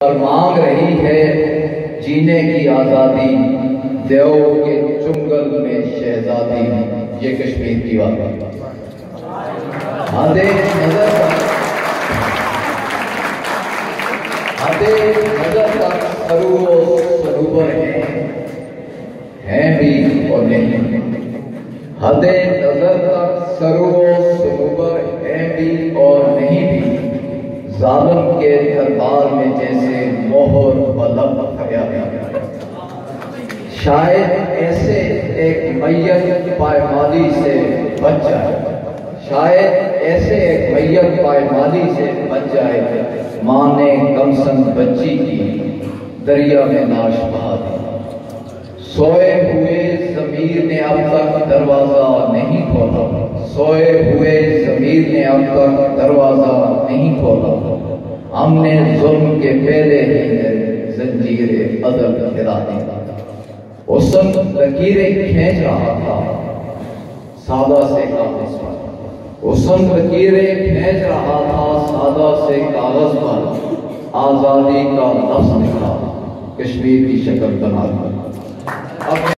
اور مانگ رہی ہے جینے کی آزادی، دیو کے چنگل میں شہزادی، یہ کشمیر کی بات ہے۔ حد نظر تک سرو و سروبر ہیں بھی اور نہیں، حد نظر تک سرو و سروبر ہیں بھی اور نہیں بھی، ظالم کے دربار میں جیسے مہر بلب کھڑا گیا۔ شاید ایسے ایک میت پائمالی سے بچ جائے، شاید ایسے ایک میت پائمالی سے بچ جائے، ماں نے کمسن بچی کی دریا میں ناش بہا دی۔ سوئے ہوئے ضمیر نے اب تک دروازہ نہیں کھولا، سوئے ہوئے ضمیر نے اب تک دروازہ نہیں کھولا، ہم نے ظلم کے پہلے ہی زنجیر عدل گرا دی۔ حسن لکیریں کھینچ رہا تھا سادہ سے کاغذ پر، حسن لکیریں کھینچ رہا تھا سادہ سے کاغذ پر، آزادی کا لفظ لکھا کشمیر کی شکل بنا کر۔